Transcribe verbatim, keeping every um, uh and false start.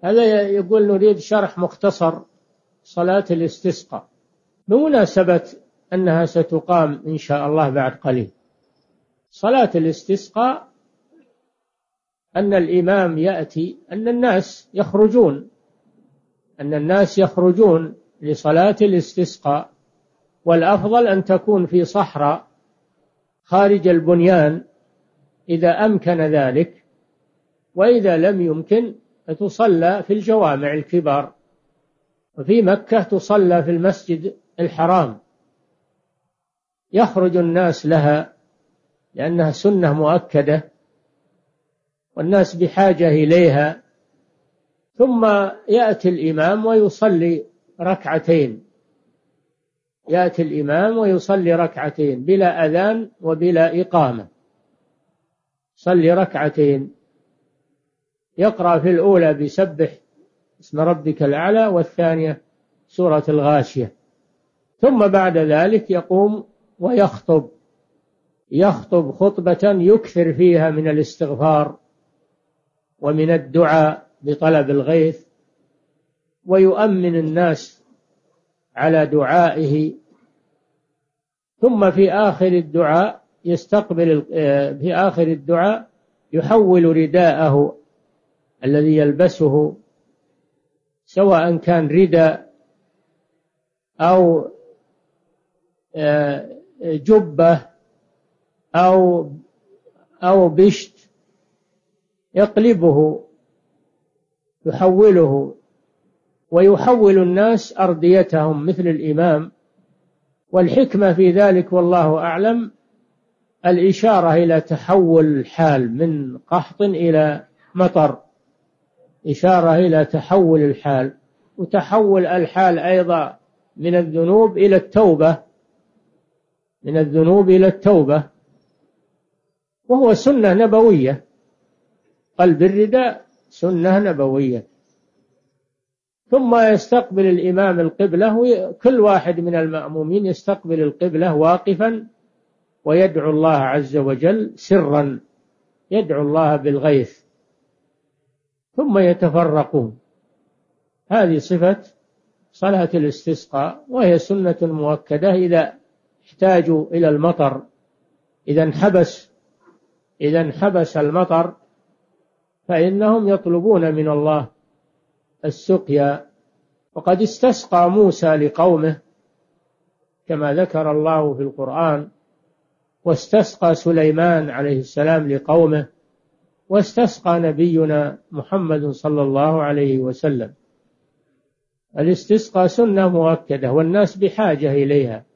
هذا يقول نريد شرح مختصر صلاة الاستسقاء بمناسبة أنها ستقام إن شاء الله بعد قليل. صلاة الاستسقاء أن الإمام يأتي أن الناس يخرجون أن الناس يخرجون لصلاة الاستسقاء، والأفضل أن تكون في صحراء خارج البنيان إذا أمكن ذلك، وإذا لم يمكن فتصلى في الجوامع الكبار، وفي مكة تصلى في المسجد الحرام. يخرج الناس لها لأنها سنة مؤكدة والناس بحاجة إليها، ثم يأتي الإمام ويصلي ركعتين يأتي الإمام ويصلي ركعتين بلا أذان وبلا إقامة. صلي ركعتين، يقرأ في الأولى بسبح اسم ربك الأعلى، والثانية سورة الغاشية، ثم بعد ذلك يقوم ويخطب يخطب خطبة يكثر فيها من الاستغفار ومن الدعاء بطلب الغيث، ويؤمن الناس على دعائه. ثم في آخر الدعاء يستقبل في آخر الدعاء يحول رداءه الذي يلبسه، سواء كان رداء أو جبة أو أو بشت، يقلبه يحوله ويحول الناس أرديتهم مثل الإمام. والحكمة في ذلك والله أعلم الإشارة إلى تحول الحال من قحط إلى مطر، إشارة إلى تحول الحال، وتحول الحال أيضا من الذنوب إلى التوبة من الذنوب إلى التوبة وهو سنة نبوية. قلب الرداء سنة نبوية. ثم يستقبل الإمام القبلة، وكل واحد من المأمومين يستقبل القبلة واقفا ويدعو الله عز وجل سرا، يدعو الله بالغيث، ثم يتفرقون. هذه صفة صلاة الاستسقاء، وهي سنة مؤكدة إذا احتاجوا إلى المطر، إذا انحبس إذا انحبس المطر فإنهم يطلبون من الله السقيا. وقد استسقى موسى لقومه كما ذكر الله في القرآن، واستسقى سليمان عليه السلام لقومه، واستسقى نبينا محمد صلى الله عليه وسلم. الاستسقاء سنة مؤكدة والناس بحاجة إليها.